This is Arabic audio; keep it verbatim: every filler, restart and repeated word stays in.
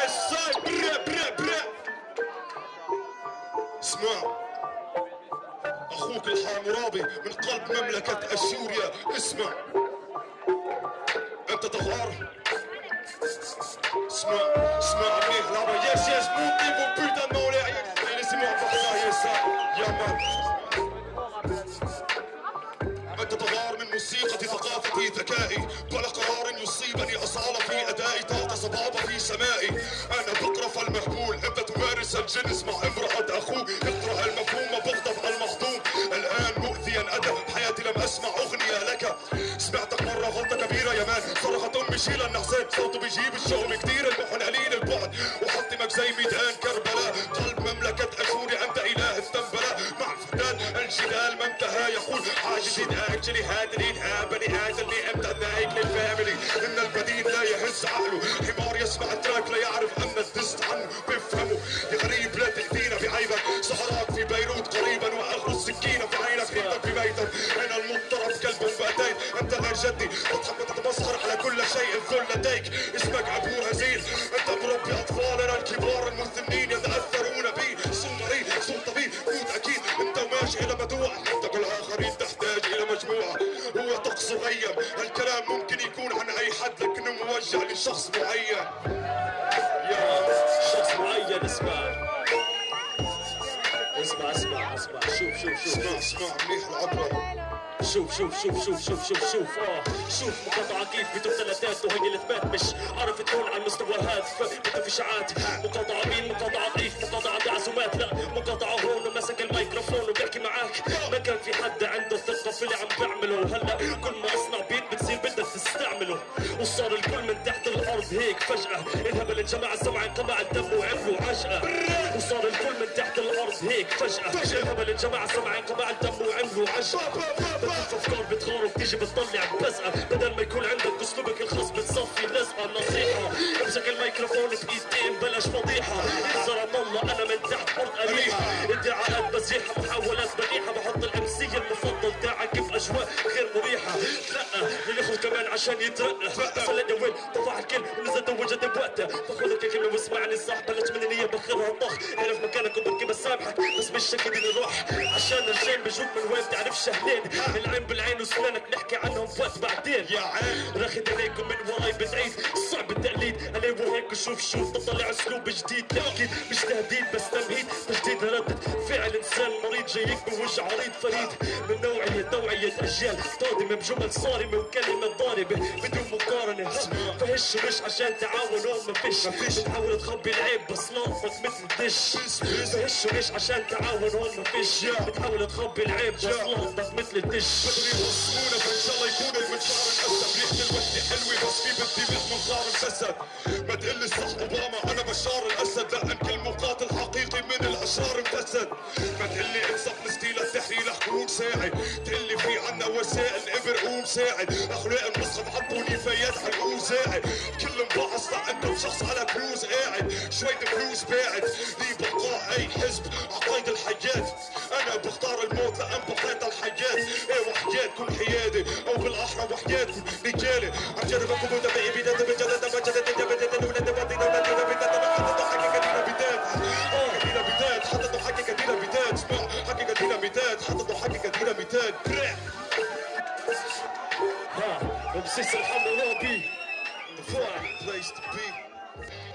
سايد برا برا برا. اسمع اخوك الحامورابي من قلب مملكة اشوريا. اسمع انت تغار. اسمع اسمع منيح لعبة. يس يس موتي فو بوتان de مولاي. Laissez-moi partager ça. يا مان انت تغار من موسيقتي ثقافتي ذكائي. بلا قرار يصيبني اصالة في ادائي. طاقة صبابة في سمائي. انا بقرف المهبول. انت تمارس الجنس مع امرأة اخوك. اقرأ المفهوم بغضب المخضوم. الان مؤذيا ادب حياتي لم اسمع اغنية لك. سمعتك مرة غلطة كبيرة يا مان. صرخت امي شيل النحسان. صوته بيجيب الشوم كتير. المحن قليل البعد وحطمك زي ميدان كربلاء. قلب مملكة اشوريا انت اله التنبلاء. مع الفتان الجدال ما انتهى يقول عاجز اكشلي هادرين ها بني ادم لي امتى نايك للفاميلي. ان البدين لا يهز عقله. حمار يسمع التراك لا يعرف ان الدست عنه بيفهمه. يا غريب لا تأتينا بعيبك. سهرات في بيروت قريبا واخر السكينة في عينك. ريبك في بيتك. انا المضطرب كلب باتين. انت غير جدي تضحك وتتمسخر على كل شيء. الذل لديك اسمك ابو هزيل. انت مربي اطفالنا الكبار المسنين يتاثرون بي. سلطري سلطبي موت اكيد. انت ماشي الى مدوع. انت الاخرين تحتاج الى مجموعة. هو طقس غيم. الكلام ممكن يكون عن اي حد لكنه موجه لشخص معين. يا شخص معين. اسمع اسمع اسمع اسمع. شوف شوف شوف اسمع اسمع منيح العبرة. شوف شوف شوف شوف شوف شوف شوف اه شوف مقاطعة كيف بدون ثلاثات وهي الاثبات مش عرفت تكون على المستوى هذا. فانت في اشاعات. مقاطعة مين؟ مقاطعة ضيف. مقاطعة بعزومات. لا مقاطعة هون ومسك الميكروفون وبيحكي معاك. ما كان في حد عنده ثقة في اللي عم بعمله. هلا كل ما اصنع بيت بتصير بدك تستعمله. وصار الكل من تحت الارض هيك فجأة. الهبل انجمع السمع انقمع الدم وعملوا عجقة. وصار الكل من تحت الارض هيك فجأة. الهبل انجمع السمع انقمع الدم وعملوا عجقة. افكار بتغار وبتيجي بتطلع ببزقة. بدل ما يكون عندك اسلوبك الخاص بتصفي لزقة. نصيحة امسك الميكروفون بايدين بلاش فضيحة. يا الله انا من تحت ارض قريحة. ادعاءات بزيحة محاولات بديحة. بحط الامسية المفضل تاعك باجواء غير مريحة. لا للاخو كمان عشان يترقى. فلد وين طفح الكل ونزل وجد بوقته. فخذك الكلمة واسمعني صح. بلش من النية بخرها طخ. اعرف مكانك وببكي بسامحك بس مش شكل بدي نروح. عشان الجيم بجوك من وين بتعرف شهلين. العين بالعين وسنانك نحكي عنهم بوقت بعدين. يا عين راخد عليكم من وراي بتعيد. صعب التقليد علي وهيك وشوف شوف تطلع اسلوب جديد. تأكيد مش تهديد بس تمهيد. تجديد ردة فعل انسان مريض جايك بوجه عريض فريد. من نوعية توعية اجيال قادمة بجمل صارمة وكلمة ضاربة بدون مقارنة. فهش مش عشان تعاون وما فيش. بتحاول تخبي العيب بس لاطفك مثل دش. فهش مش عشان تعاون وما فيش. بتحاول تخبي العيب بس لاطفك مثل الدش. بدري يوصلونا فان شاء الله يكون المنشار الاسد. ريحة الوحدة حلوة بس في بدي بيت منظار مسدد. ما تقلي صح اوباما انا بشار الاسد. لا كل مقاتل حقيقي من الاشرار مفسد. ما تقلي انصف ستيل التحرير حكون ساعد. تقلي في عنا وسائل ابر قوم ساعد. اخلاق المصحف حطوني فيات حلقوم زاعد. كل مبعص لا انتم شخص على كروز قاعد. شوية فلوس باعد لي بقاء اي حزب عقايد الحياة. انا بختار الموت لان بقيت الحياة. ايه وحياتكم حيادي او بالاحرى وحياتكم رجالي. عم جربكم وتبعي بداية بجدد بجدد بجدد ولد بدينا بدينا بداية. حطوا حقيقة دينا بداية. اه دينا بداية. حطوا حقيقة دينا بداية. اسمع حقيقة دينا بداية. حطوا حقيقة دينا بداية. ها بمسيس الحمورابي. The place to be.